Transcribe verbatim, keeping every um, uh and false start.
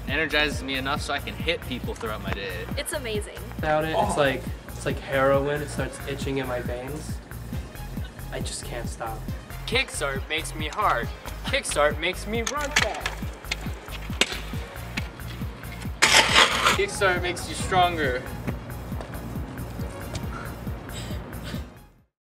energizes me enough so I can hit people throughout my day. It's amazing. Without it, Oh. it's like it's like heroin. It starts itching in my veins. I just can't stop. Kickstart makes me hard. Kickstart makes me run fast. Kickstart makes you stronger.